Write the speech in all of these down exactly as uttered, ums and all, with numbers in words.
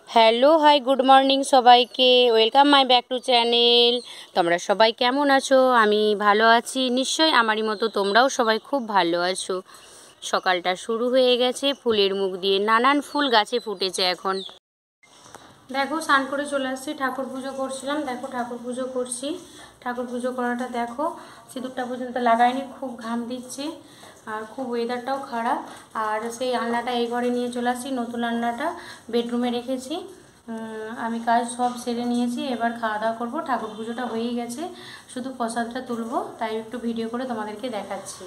Hello hi good morning সবাইকে, welcome my back to channel. তোমরা সবাই কেমন আছো? আমি ভালো আছি, নিশ্চয়ই আমারই মতো তোমরাও সবাই খুব ভালো আছো। সকালটা শুরু হয়ে গেছে ফুলের মুখ দিয়ে, নানান ফুল গাছে ফুটেছে এখন। দেখো স্নান করে চলে আসছি, ঠাকুর পুজো করছিলাম। দেখো ঠাকুর পুজো করছি, ঠাকুর পুজো করাটা দেখো, সিঁদুরটা পর্যন্ত লাগাইনি, খুব ঘাম দিচ্ছে আর খুব ওয়েদারটাও খারাপ। আর সেই আলনাটা এই ঘরে নিয়ে চলে আসছি, নতুন আলনাটা বেডরুমে রেখেছি। আমি কাজ সব সেরে নিয়েছি, এবার খাওয়া দাওয়া করবো। ঠাকুর পুজোটা হয়েই গেছে, শুধু প্রসাদটা তুলবো, তাই একটু ভিডিও করে তোমাদেরকে দেখাচ্ছি।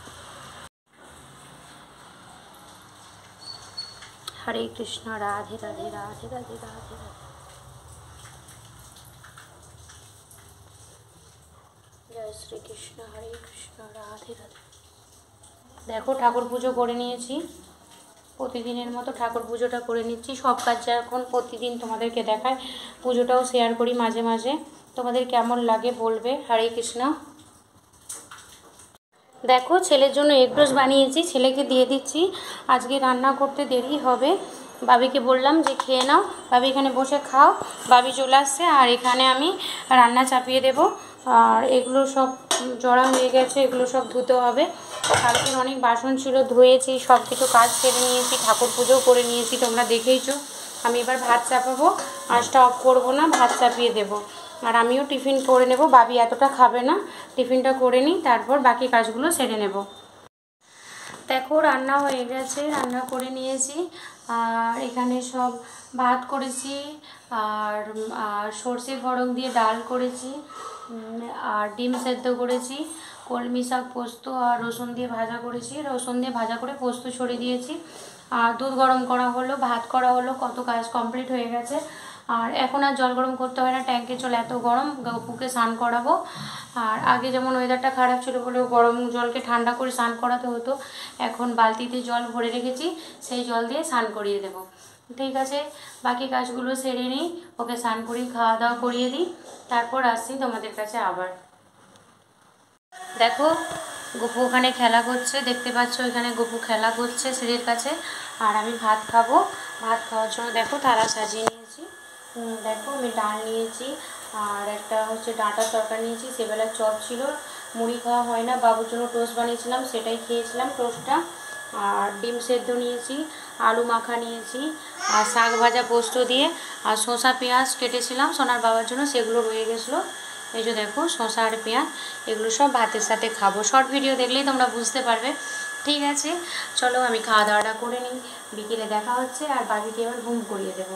হরে কৃষ্ণ, রাধে রাধে রাধে রাধে রাধে রাধে। জয় শ্রীকৃষ্ণ, হরে কৃষ্ণ, রাধে রাধে। দেখো ঠাকুর পুজো করে নিয়েছি, প্রতিদিনের মতো ঠাকুর পুজোটা করে নিচ্ছি। সব কাজ এখন প্রতিদিন তোমাদেরকে দেখায়, পুজোটাও শেয়ার করি মাঝে মাঝে। তোমাদের কেমন লাগে বলবে। হরে কৃষ্ণ। দেখো ছেলের জন্য এগ রোস্ট বানিয়েছি, ছেলেকে দিয়ে দিচ্ছি। আজকে রান্না করতে দেরি হবে, বাবিকে বললাম যে খেয়ে নাও, বাবি এখানে বসে খাও। বাবি চলে আসছে আর এখানে আমি রান্না চাপিয়ে দেব। আর এগুলো সব জড়া হয়ে গেছে, এগুলো সব ধুতে হবে। কালকের অনেক বাসন ছিল, ধুয়েছি, সব কিছু কাজ সেরে নিয়েছি, ঠাকুর পুজোও করে নিয়েছি, তোমরা দেখেইছো। আমি এবার ভাত চাপাবো, আঁচটা অফ করবো না, ভাত চাপিয়ে দেবো। আর আমিও টিফিন করে নেব, বাবি এতটা খাবে না, টিফিনটা করে নিই, তারপর বাকি কাজগুলো সেরে নেব। দেখো রান্না হয়ে গেছে, রান্না করে নিয়েছি। আর এখানে সব ভাত করেছি, আর আর সর্ষে ফড়ং দিয়ে ডাল করেছি, আর ডিম সেদ্ধ করেছি, কলমি শাক পোস্ত আর রসুন দিয়ে ভাজা করেছি। রসুন দিয়ে ভাজা করে পোস্ত ছড়িয়ে দিয়েছি। আর দুধ গরম করা হলো, ভাত করা হলো, কত কাজ কমপ্লিট হয়ে গেছে। আর এখন আর জল গরম করতে হয় না, ট্যাঙ্কে চলে এত গরম, গপুকে স্নান করাবো। আর আগে যেমন ওয়েদারটা খারাপ ছিল বলে গরম জলকে ঠান্ডা করে স্নান করাতে হতো, এখন বালতিতে জল ভরে রেখেছি, সেই জল দিয়ে স্নান করিয়ে দেবো। ঠিক আছে, বাকি কাজগুলো সেরে নিই, ওকে স্নান করিয়ে খাওয়া দাওয়া করিয়ে দিই, তারপর আসছি তোমাদের কাছে আবার। দেখো গপু ওখানে খেলা করছে, দেখতে পাচ্ছ এখানে গপু খেলা করছে সিঁড়ির কাছে। আর আমি ভাত খাবো, ভাত খাওয়ার জন্য দেখো থালা সাজিয়ে নিয়েছি। দেখো আমি ডাল নিয়েছি, আর একটা হচ্ছে ডাঁটার তরকারি নিয়েছি, সেবেলার চপ ছিল, মুড়ি খাওয়া হয় না, বাবুর জন্য টোস্ট বানিয়েছিলাম, সেটাই খেয়েছিলাম টোস্টটা। আর ডিম সেদ্ধ নিয়েছি, আলু মাখা নিয়েছি, আর শাক ভাজা পোস্ত দিয়ে, আর শসা পেঁয়াজ কেটেছিলাম সোনার বাবার জন্য, সেগুলো রয়ে গেছিলো। এই যে দেখো শসা আর পেঁয়াজ, এগুলো সব ভাতের সাথে খাবো। শর্ট ভিডিও দেখলেই তোমরা বুঝতে পারবে। ঠিক আছে, চলো আমি খাওয়া দাওয়াটা করে নিই, বিকেলে দেখা হচ্ছে। আর বাবিকে এবার ঘুম করিয়ে দেবো।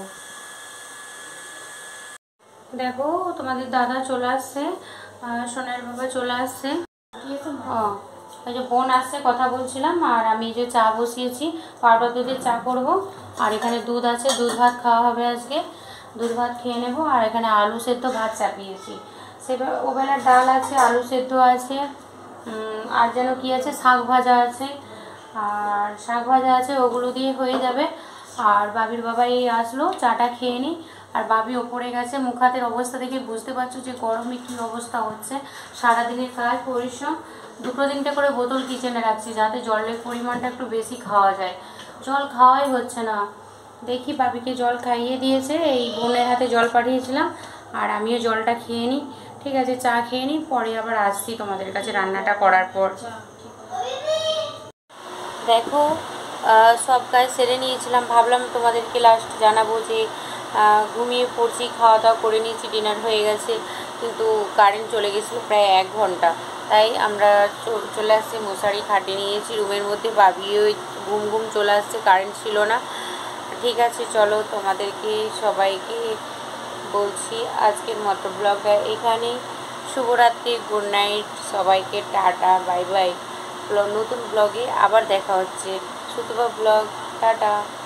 দেখো তোমাদের দাদা চলে আসছে, সোনার বাবা চলে আসছে। ও এই যে বোন আসছে, কথা বলছিলাম। আর আমি যে চা বসিয়েছি, পাউডার দুধের চা করব। আর এখানে দুধ আছে, দুধ ভাত খাওয়া হবে আজকে, দুধ ভাত খেয়ে নেব। আর এখানে আলু সেদ্ধ ভাত চাপিয়েছি, সে ওবেলার ডাল আছে, আলু সেদ্ধ আছে, আর যেন কি আছে, শাক ভাজা আছে, আর শাক ভাজা আছে, ওগুলো দিয়ে হয়ে যাবে। আর বাবির বাবাই আসলো, চাটা খেয়ে নিই। আর বাবি ওপরে গেছে, মুখ হাতের অবস্থা দেখে বুঝতে পারছো যে গরমে কী অবস্থা হচ্ছে। সারাদিনের কাজ পরিশ্রম, দুটো তিনটে করে বোতল কিচেনে রাখছি, যাতে জলের পরিমাণটা একটু বেশি খাওয়া যায়। জল খাওয়াই হচ্ছে না। দেখি বাবিকে জল খাইয়ে দিয়েছে, এই বোনের হাতে জল পাঠিয়েছিলাম, আর আমিও জলটা খেয়ে নিই। ঠিক আছে, চা খেয়ে নিই, পরে আবার আসছি তোমাদের কাছে রান্নাটা করার পর। দেখো সব কাজ সেরে নিয়েছিলাম, ভাবলাম তোমাদেরকে লাস্ট জানাবো যে ঘুমিয়ে পড়ছি, খাওয়া দাওয়া করে নিয়েছি, ডিনার হয়ে গেছে, কিন্তু কারেন্ট চলে গেছিলো প্রায় এক ঘন্টা। তাই আমরা চলে আসছি, মশারি খাটিয়ে নিয়েছি রুমের মধ্যে। বাবিও ঘুম ঘুম চলে আসছে, কারেন্ট ছিল না। ঠিক আছে, চলো তোমাদেরকে সবাইকে বলছি আজকের মতো ব্লগটা এখানেই। শুভরাত্রি, গুড নাইট সবাইকে, টাটা, বাই বাই। নতুন ব্লগে আবার দেখা হচ্ছে, সুতপা ব্লগ, টাটা।